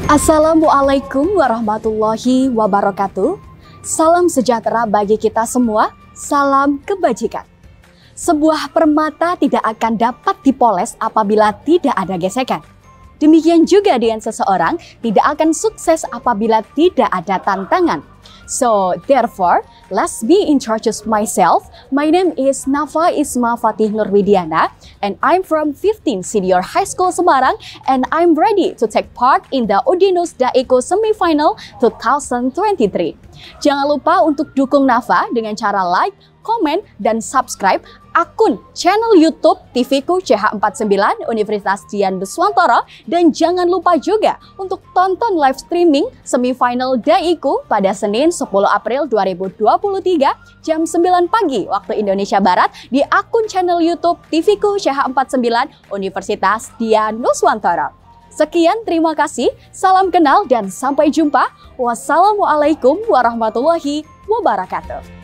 Assalamualaikum warahmatullahi wabarakatuh. Salam sejahtera bagi kita semua, salam kebajikan. Sebuah permata tidak akan dapat dipoles apabila tidak ada gesekan. Demikian juga dengan seseorang tidak akan sukses apabila tidak ada tantangan. So, therefore, let's me introduce myself. My name is Nafa Isma Fatih Nurwidiana, and I'm from 15 Senior High School Semarang, and I'm ready to take part in the Udinus Daiko Semifinal 2023. Jangan lupa untuk dukung Nafa dengan cara like, komen, dan subscribe akun channel YouTube TVku CH49 Universitas Dian Nuswantara, dan jangan lupa juga untuk tonton live streaming semifinal Daiku pada Senin 10 April 2023 jam 9 pagi waktu Indonesia Barat di akun channel YouTube TVku CH49 Universitas Dian Nuswantara. Sekian, terima kasih, salam kenal dan sampai jumpa. Wassalamualaikum warahmatullahi wabarakatuh.